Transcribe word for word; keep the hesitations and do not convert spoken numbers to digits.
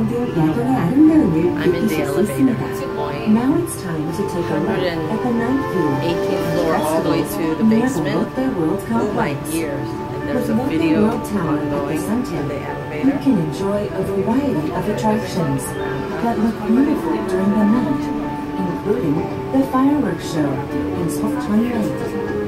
등 야경의 아름다움을 I'm in the 느끼실 수 elevator. 있습니다. It's going Now it's time to take a look at the night view. eighteenth floor all the way to the basement. Oh my ears. And there's a video ongoing in the You elevator. can enjoy a variety of attractions that look beautiful during the night, including the fireworks show in Seokcheon Lake.